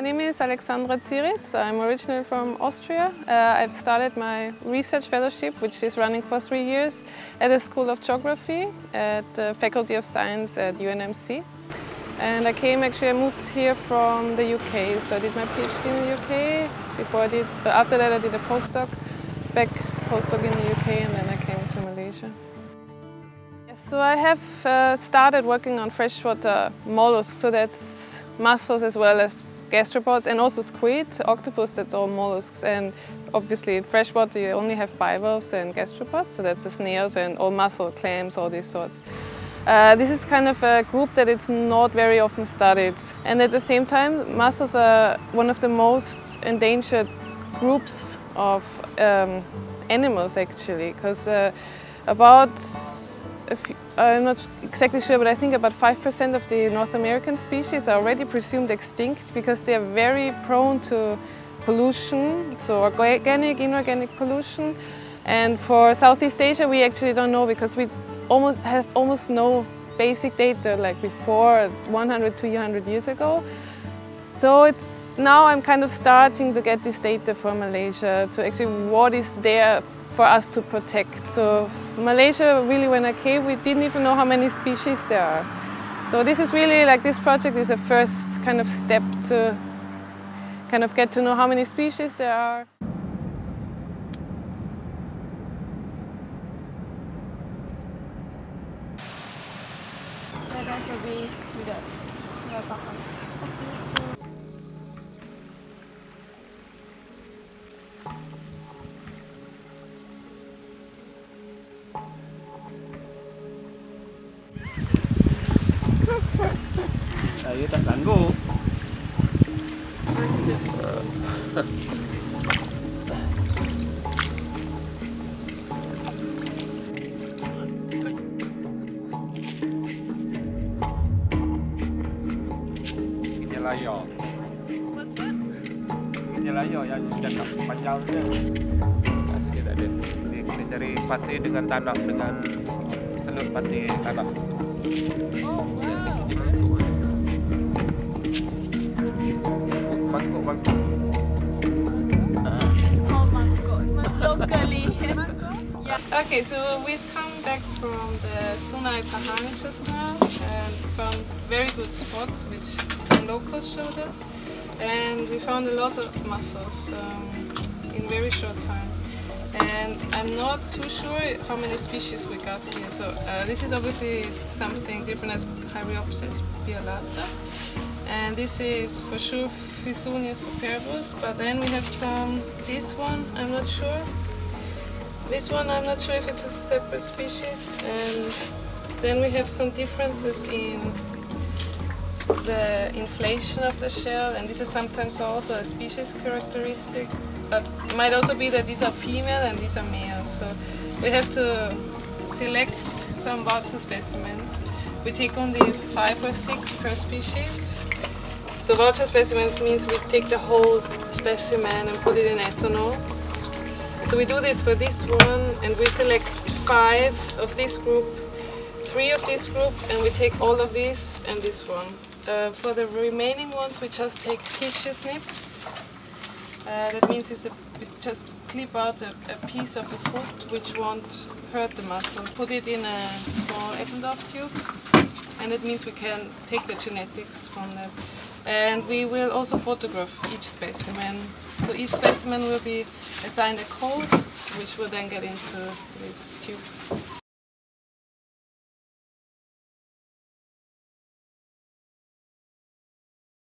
name is Alexandra Ziritz. I'm originally from Austria. I've started my research fellowship, which is running for 3 years, at the School of Geography at the Faculty of Science at UNMC. And I moved here from the UK, so I did my PhD in the UK. After that I did a postdoc in the UK, and then I came to Malaysia. So I have started working on freshwater mollusks, so that's mussels as well as gastropods, and also squid, octopus, that's all mollusks. And obviously in freshwater you only have bivalves and gastropods, so that's the snails and all mussel, clams, all these sorts. This is kind of a group that it's not very often studied. And at the same time, mussels are one of the most endangered groups of animals actually, because I'm not exactly sure, but I think about 5% of the North American species are already presumed extinct because they are very prone to pollution, so organic, inorganic pollution. And for Southeast Asia we actually don't know, because we have almost no basic data like before 100, 200 years ago. So now I'm kind of starting to get this data for Malaysia, to actually what is there for us to protect. So Malaysia, really, when I came, we didn't even know how many species there are. So this is really like, this project is a first kind of step to kind of get to know how many species there are. That's a way to the bottom. Saya tak sanggup. Kita layar. Kita layar yang cakap panjang dia. Rasa dia tak ada. Dia kena cari pasir dengan tanah, dengan selut pasir tanah. Mangkuk. It's called mangkuk locally. Yeah. Okay, so we've come back from the Sungai Pahang just now and found very good spots which some locals showed us, and we found a lot of mussels in very short time. And I'm not too sure how many species we got here. So this is obviously something different as Hyriopsis, bialata. And this is for sure Physonius superbus, but then we have this one, I'm not sure. This one, I'm not sure if it's a separate species. And then we have some differences in the inflation of the shell, and this is sometimes also a species characteristic, but it might also be that these are female and these are male. So we have to select some voucher specimens. We take only 5 or 6 per species. So voucher specimens means we take the whole specimen and put it in ethanol. So we do this for this one, and we select 5 of this group, 3 of this group, and we take all of these and this one. For the remaining ones we just take tissue snips. That means we just clip out a piece of the foot which won't hurt the mussel. Put it in a small Eppendorf tube, and it means we can take the genetics from that. And we will also photograph each specimen. So each specimen will be assigned a code, which will then get into this tube.